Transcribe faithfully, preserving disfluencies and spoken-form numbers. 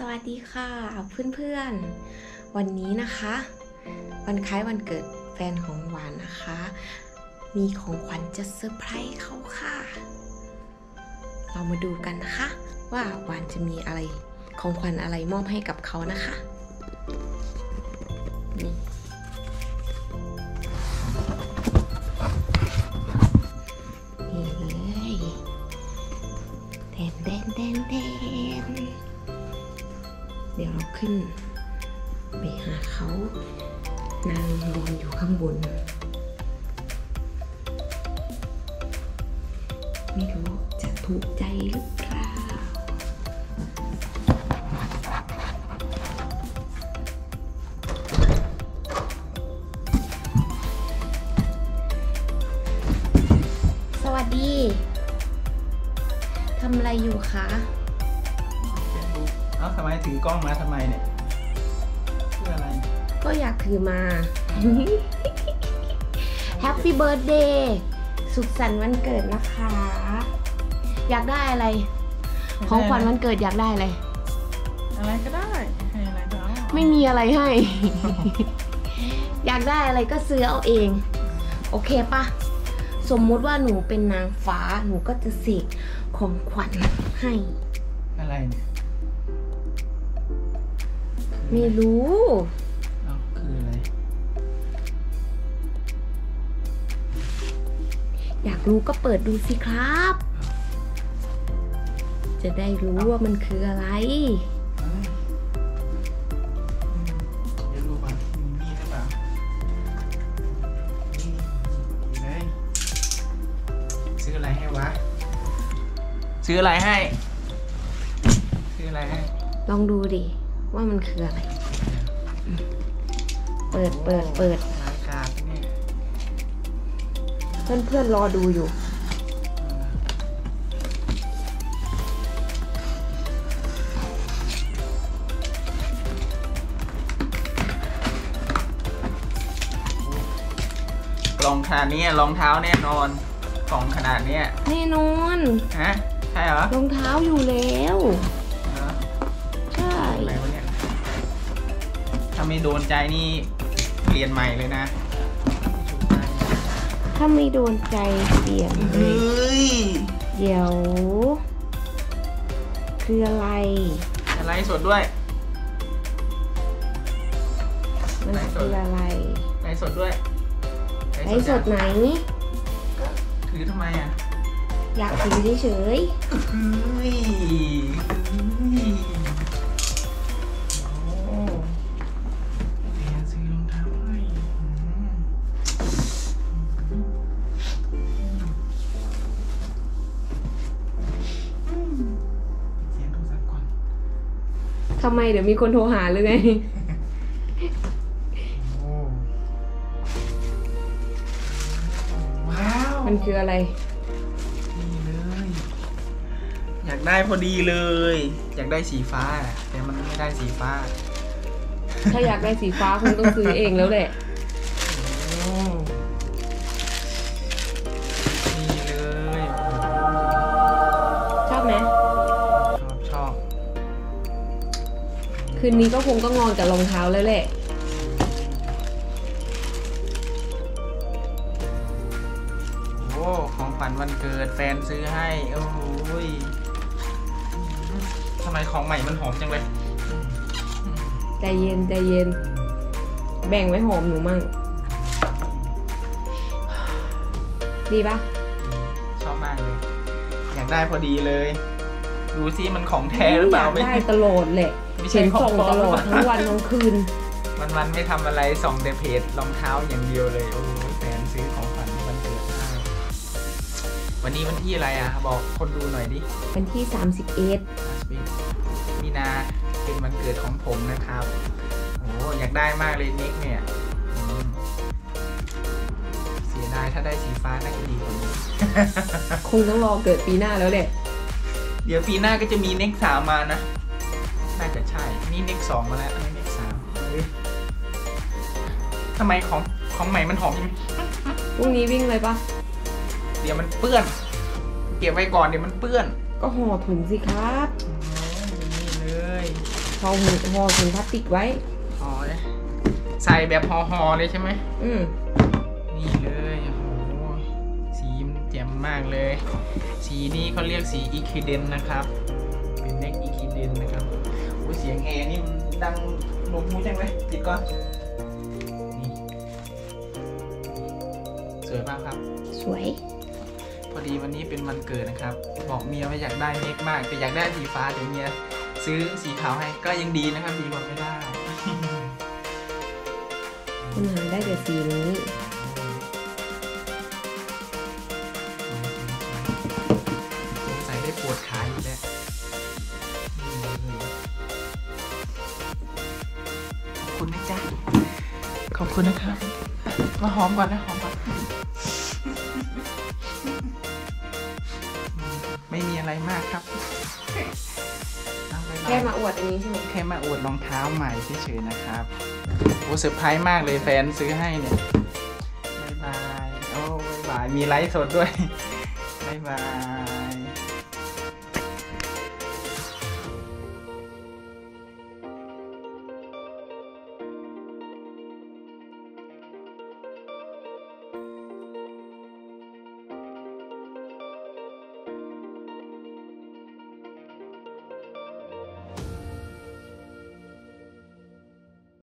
วัสดีค่ะเพื่อนๆวันนี้นะคะวันคล้ายวันเกิดแฟนของหวานนะคะมีของขวัญจะเซอร์ไพรส์เขาค่ะเรามาดูกันนะคะว่าหวานจะมีอะไรของขวัญอะไรมอบให้กับเขานะคะนี่นี่เลยแดนแดนแดนแดนเดี๋ยวเราขึ้นไปหาเขานางรออยู่ข้างบนไม่รู้จะถูกใจหรือเปล่าสวัสดีทำอะไรอยู่คะเอ้าทำไมถือกล้องมาทำไมเนี่ยเพื่ออะไรก็อยากถือมา Happy Birthday สุขสันต์วันเกิดนะคะอยากได้อะไรของขวัญวันเกิดอยากได้อะไรอะไรก็ได้ให้อะไรก็ได้ไม่มีอะไรให้ อยากได้อะไรก็ซื้อเอาเองโอเคปะสมมุติว่าหนูเป็นนางฟ้าหนูก็จะเสกของขวัญให้อะไรเนี่ยไม่รู้เอ้าคืออะไรอยากรู้ก็เปิดดูสิครับจะได้รู้ว่ามันคืออะไรเดี๋ยวรู้ว่ามีมีดหรือเปล่านี่เลยซื้ออะไรให้วะซื้ออะไรให้ซื้ออะไรให้ลองดูดิว่ามันคืออะไรเปิดเปิดเปิดรายการนี่เพื่อนเพื่อนรอดูอยู่กล่องขนาดนี้รองเท้าแน่นอนกล่องขนาดนี้แน่นอนฮะใช่เหรอรองเท้าอยู่แล้วใช่อะไรวะเนี่ยถ้าไม่โดนใจนี่เปลี่ยนใหม่เลยนะถ้าไม่โดนใจเปลี่ยนเลยเดี๋ยวคืออะไรอะไรสดด้วยมันคืออะไรไลฟ์สดด้วยไลฟ์สดไหนถือทำไมอ่ะอยากถือเฉยทำไมเดี๋ยวมีคนโทรหาหรือไงว้าวมันคืออะไรนี่เลยอยากได้พอดีเลยอยากได้สีฟ้าแต่มันไม่ได้สีฟ้าถ้าอยากได้สีฟ้าคงต้องซื้อเองแล้วแหละนี่เลยชอบไหมคืนนี้ก็คงต้องนอนกับรองเท้าแล้วแหละโอ้ของขวัญวันเกิดแฟนซื้อให้โอ้ยทำไมของใหม่มันหอมจังเลยใจเย็นใจเย็นแบ่งไว้หอมหนูมั่งดีปะชอบมากเลยอยากได้พอดีเลยดูซิมันของแท้หรือเปล่าอยากได้ตลอดแหละเห็นส่งตลอดทั้งวันทั้งคืนวันๆไม่ทำอะไรส่องแต่เพจรองเท้าอย่างเดียวเลยโอ้ยแฟนซื้อของขวัญวันเกิดให้วันนี้วันที่อะไรอ่ะบอกคนดูหน่อยดิวันที่สามสิบเอ็ดมีนาเป็นวันเกิดของผมนะครับโอ้อยากได้มากเลยนิกเนี่ยเสียดายถ้าได้สีฟ้าน่าจะดีกว่านี้คงต้องรอเกิดปีหน้าแล้วแหละเดี๋ยวปีหน้าก็จะมีเน็กสามมานะน่าจะใช่นี่เน็กสองมาแล้วนี่เน็กสามทำไมของของใหม่มันหอมจังพรุ่งนี้วิ่งเลยปะเดี๋ยวมันเปื้อนเก็บไว้ก่อนเดี๋ยวมันเปื้อนก็ห่อถุงสิครับนี่เลยห่อหูห่อถุงพลาสติกไว้อ๋อใส่แบบห่อๆเลยใช่ไหมอืมนี่เลยโอ้โหสีมันแจ่มมากเลย สีนี้เขาเรียกสีอีคิเดนนะครับเป็นเน็กอีคิเดนนะครับโอ้เสียงแอร์นี่มันดังหนวกหูจังเลยปิดก่อนนี่สวยมากครับสวยพอดีวันนี้เป็นวันเกิดนะครับบอกเมียว่าอยากได้เน็กมากแต่อยากได้สีฟ้าแต่เมียซื้อสีขาวให้ก็ยังดีนะครับดีกว่าไม่ได้คุณหาได้แต่สีนี้สงสัยได้ปวดขาอีกแล้วขอบคุณนะจ๊ะขอบคุณนะครับมาหอมก่อนนะหอมก่อนไม่มีอะไรมากครับแค่มาอวดอันนี้ใช่ไหมแค่มาอวดรองเท้าใหม่เฉยๆนะครับโอ้เซอร์ไพรส์มากเลยแฟนซื้อให้เนี่ยบายบายโอ้บายบายมีไลฟ์สดด้วยบายบาย